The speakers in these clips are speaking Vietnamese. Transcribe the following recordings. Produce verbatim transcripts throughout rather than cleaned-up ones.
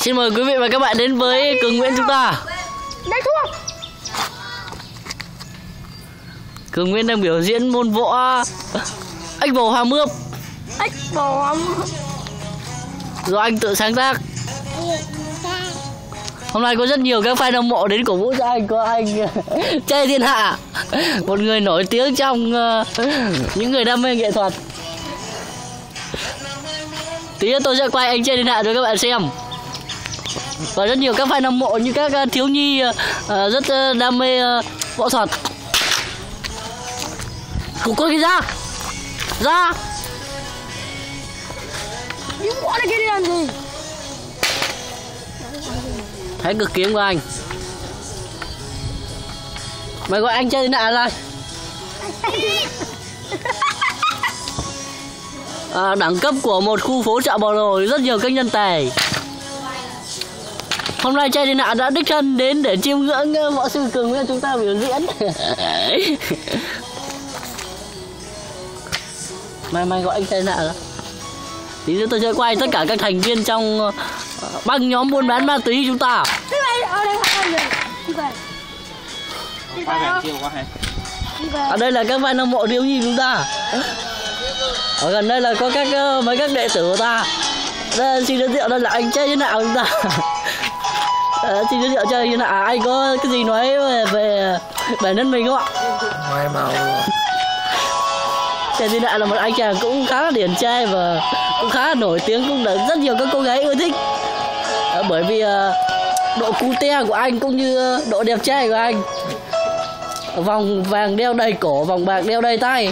Xin mời quý vị và các bạn đến với Cường Nguyễn chúng ta. Đây thua. Cường Nguyễn đang biểu diễn môn võ ếch bầu hoa mướp. Ếch bầu hoa mướp do anh tự sáng tác. Hôm nay có rất nhiều các fan hâm mộ đến cổ vũ cho anh. Có anh Chơi Thiên Hạ, một người nổi tiếng trong uh, những người đam mê nghệ thuật. Tí nữa tôi sẽ quay anh Chơi Thiên Hạ cho các bạn xem. Và rất nhiều các fan hâm mộ như các uh, thiếu nhi uh, rất uh, đam mê uh, võ thuật. Cục con kia ra ra đi võ này kia đi làm gì? Thấy cực kiếm của anh. Mày gọi anh Chơi Thiên Hạ ra. À, đẳng cấp của một khu phố chợ Bò Lồi, rất nhiều các nhân tài. Hôm nay Chơi Thiên Hạ đã đích thân đến để chiêm ngưỡng võ sư Cường Nguyễn chúng ta biểu diễn. Mày mày gọi anh Chơi Thiên Hạ ra. Tí nữa tôi sẽ quay tất cả các thành viên trong băng nhóm buôn bán ma túy chúng ta. Ở đây là các fan hâm mộ thiếu nhi chúng ta. Ở gần đây là có các mấy các đệ tử của ta. Đây, xin giới thiệu đây là anh Chơi Thiên Hạ chúng ta. À, xin giới thiệu Chơi Thiên Hạ, anh có cái gì nói về về bản thân mình không ạ? Mai màu. Chơi Thiên Hạ là một anh chàng cũng khá là điển trai và cũng khá là nổi tiếng, cũng được rất nhiều các cô gái yêu thích. À, bởi vì uh, độ cute của anh cũng như độ đẹp trai của anh. Vòng vàng đeo đầy cổ, vòng bạc đeo đầy tay.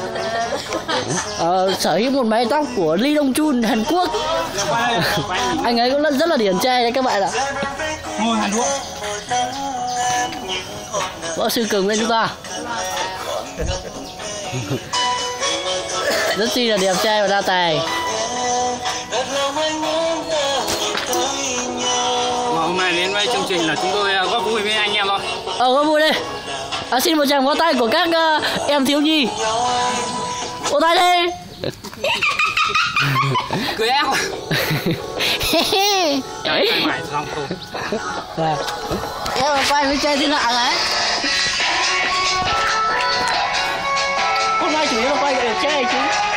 Uh, sở hữu một mái tóc của Lee Dong Chun Hàn Quốc. Anh ấy cũng rất là điển trai đấy các bạn ạ. Ngôi Hàn Quốc. Võ sư Cường Nguyễn chúng ta. Rất chi là đẹp trai và đa tài. Hôm nay đến với chương trình là chúng tôi góp vui với anh em thôi. Ờ góp vui đi. À, xin một tràng vỗ tay của các uh, em thiếu nhi. Vỗ tay đi. Cười em. Đấy. Em quay với Chơi Thiên Hạ đấy. Hôm nay chủ yếu là quay để chơi chứ.